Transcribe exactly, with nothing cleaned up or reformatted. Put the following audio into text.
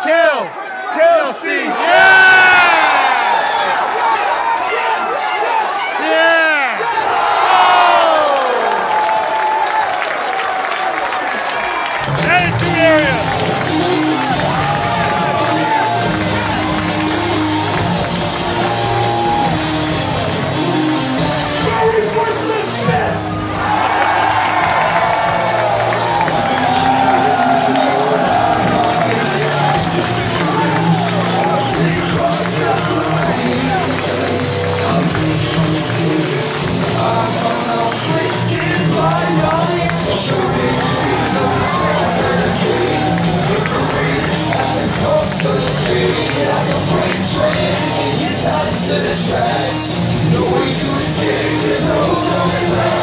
Kill! Kill, Steen! Yeah! Yeah! Oh! Attitude area! Merry Christmas, bitch! To the tracks, no way to escape, there's no coming back.